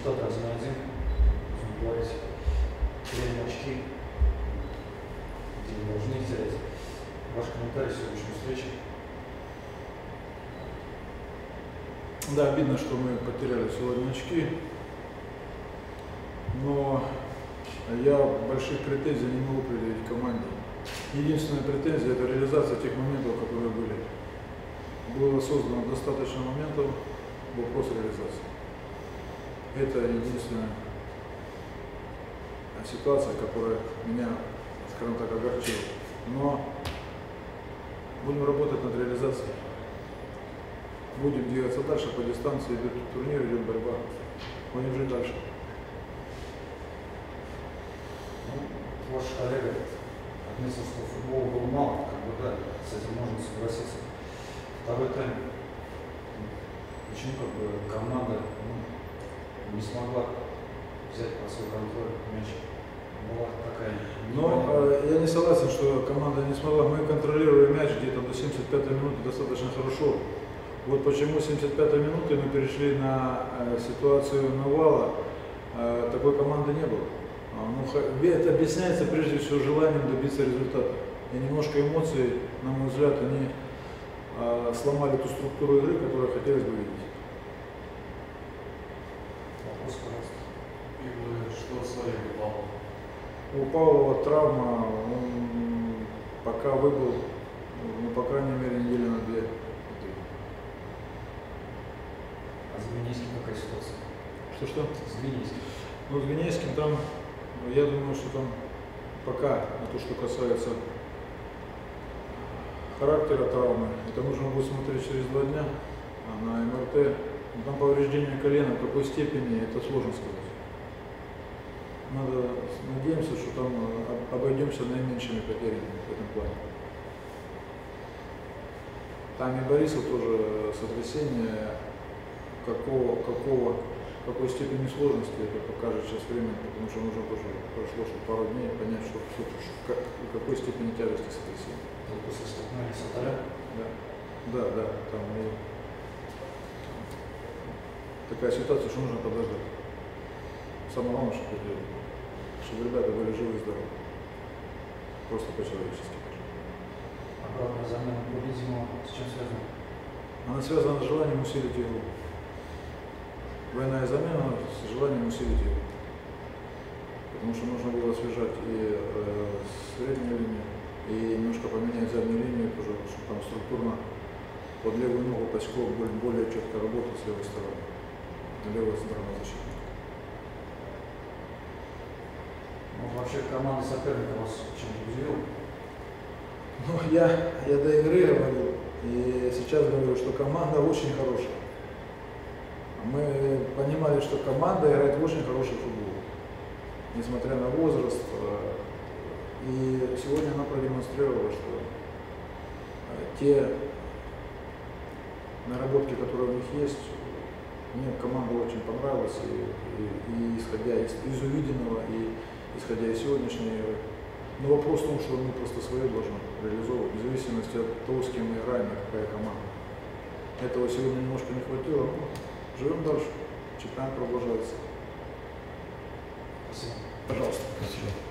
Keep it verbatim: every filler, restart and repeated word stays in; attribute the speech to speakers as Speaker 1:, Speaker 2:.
Speaker 1: результат один на один. Нужно говорить, теряем очки, где не должны их терять. Ваш комментарий сегодняшней встречи?
Speaker 2: Да, обидно, что мы потеряли сегодня очки, но я больших претензий не могу предъявить команде. Единственная претензия – это реализация тех моментов, которые были. Было создано достаточно моментов, вопрос реализации. Это единственная ситуация, которая меня, скажем так, огорчила. Но будем работать над реализацией. Будем двигаться дальше по дистанции, идет турнир, идет борьба. Будем жить дальше.
Speaker 1: Ну, ваш коллега отметил, что футбола было мало, как бы да, с этим можно согласиться. Второй тайм. Почему как бы команда ну, не смогла взять под свой контроль мяч? Была такая.
Speaker 2: Но э, я не согласен, что команда не смогла. Мы контролировали мяч где-то до семьдесят пятой минуты достаточно хорошо. Вот почему с семьдесят пятой минуты мы перешли на э, ситуацию навала. Э, такой команды не было. Ну, это объясняется прежде всего желанием добиться результата. И немножко эмоций, на мой взгляд, они э, сломали ту структуру игры, которую хотелось бы видеть.
Speaker 1: Вопрос, пожалуйста.
Speaker 3: И что с вами Павлова?
Speaker 2: У Павлова травма, он пока выбыл, ну, по крайней мере, недели на две.
Speaker 1: А с Гвинейским какая ситуация?
Speaker 2: Что-что?
Speaker 1: С Гвинейским.
Speaker 2: Ну, с Гвинейским там, я думаю, что там пока, на то, что касается характера травмы, это нужно будет смотреть через два дня, а на эм эр тэ, там повреждение колена, в какой степени, это сложно сказать. Надо, надеемся, что там обойдемся наименьшими потерями в этом плане. Там и Борисов тоже сотрясение, какого, какого, какой степени сложности, это покажет сейчас время, потому что нужно тоже прошло что пару дней понять, что, что, что как, какой степени тяжести сотрясения.
Speaker 1: Это после столкновения с Алтарем?
Speaker 2: Да, да, да, там и такая ситуация, что нужно подождать. Самое главное, чтобы, чтобы ребята были живы и здоровы. Просто по-человечески.
Speaker 1: Обратная замена по-видимому с чем связана?
Speaker 2: Она связана с желанием усилить игру. Двойная замена с желанием усилить игру. Потому что нужно было освежать и э, среднюю линию, и немножко поменять заднюю линию, тоже, чтобы там структурно под левую ногу Паськов более, более четко работал с левой стороны. Левая центральная защита.
Speaker 1: Ну, вообще команда соперника вас чем-то удивила?
Speaker 2: Ну, я, я до игры говорил, и сейчас говорю, что команда очень хорошая. Мы понимали, что команда играет в очень хороший футбол, несмотря на возраст. И сегодня она продемонстрировала, что те наработки, которые у них есть, мне команда очень понравилась, и, и, и исходя из, из увиденного, и исходя из сегодняшней игры. Но вопрос в том, что мы просто свое должны реализовывать, в зависимости от того, с кем мы играем и какая команда. Этого сегодня немножко не хватило, но живем дальше. Чемпионат продолжается.
Speaker 1: Спасибо.
Speaker 2: Пожалуйста.
Speaker 3: Спасибо.